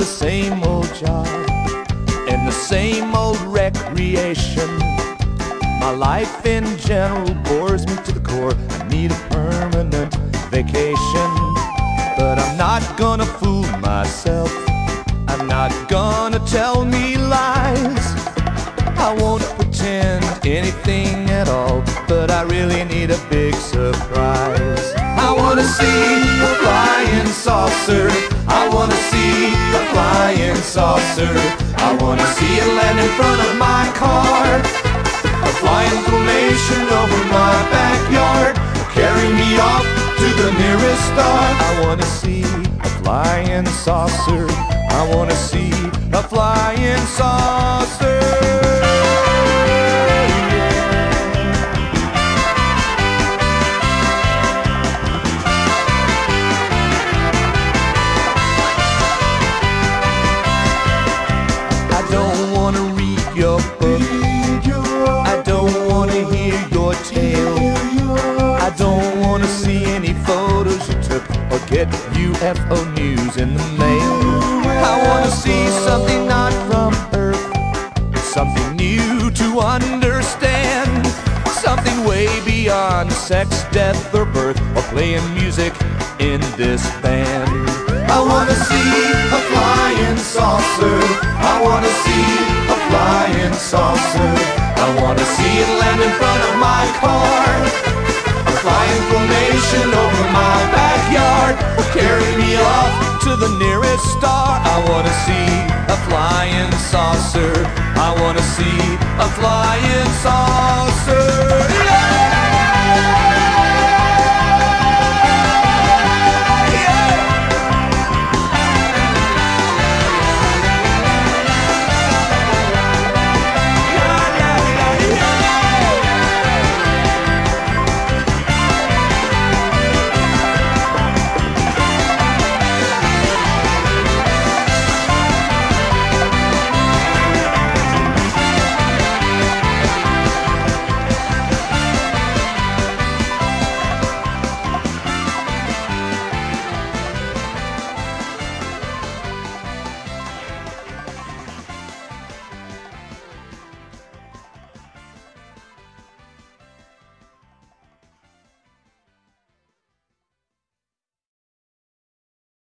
the same old job and the same old recreation. My life in general bores me to the core. I need a permanent vacation. But I'm not gonna fool myself. I'm not gonna tell me lies. I won't pretend anything at all, but I really need a big surprise. I wanna see a flying saucer. I wanna see a flying saucer. I wanna see it land in front of my car. A flying formation over my backyard. Carry me off to the nearest star. I wanna see a flying saucer. I wanna see a flying saucer. I don't wanna read your book. I don't wanna hear your tale. I don't wanna see any photos you took or get UFO news in the mail. I wanna see something not from Earth, something new to understand, something way beyond sex, death, or birth, or playing music in this band. I wanna see a flying saucer. I wanna see a flying saucer. I wanna see it land in front of my car. A flying formation over my backyard will carry me off to the nearest star. I wanna see a flying saucer. I wanna see a flying saucer.